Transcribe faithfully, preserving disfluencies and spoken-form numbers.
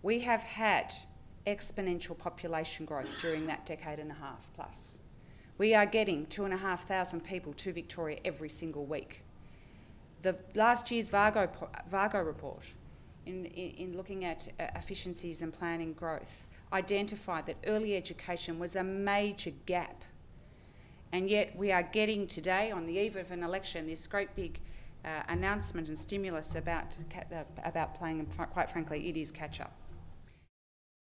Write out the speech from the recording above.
We have had exponential population growth during that decade and a half plus. We are getting two and a half thousand people to Victoria every single week. The last year's Vargo, Vargo report, in, in, in looking at uh, efficiencies and planning growth, identified that early education was a major gap. And yet we are getting today, on the eve of an election, this great big uh, announcement and stimulus about, uh, about playing, and quite frankly, it is catch-up.